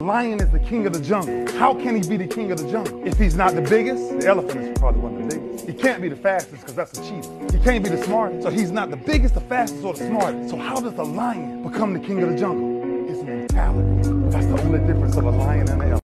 Lion is the king of the jungle. How can he be the king of the jungle? If he's not the biggest, the elephant is probably one of the biggest. He can't be the fastest because that's a cheetah. He can't be the smartest, so he's not the biggest, the fastest, or the smartest. So how does the lion become the king of the jungle? His mentality. That's the only difference of a lion and an elephant.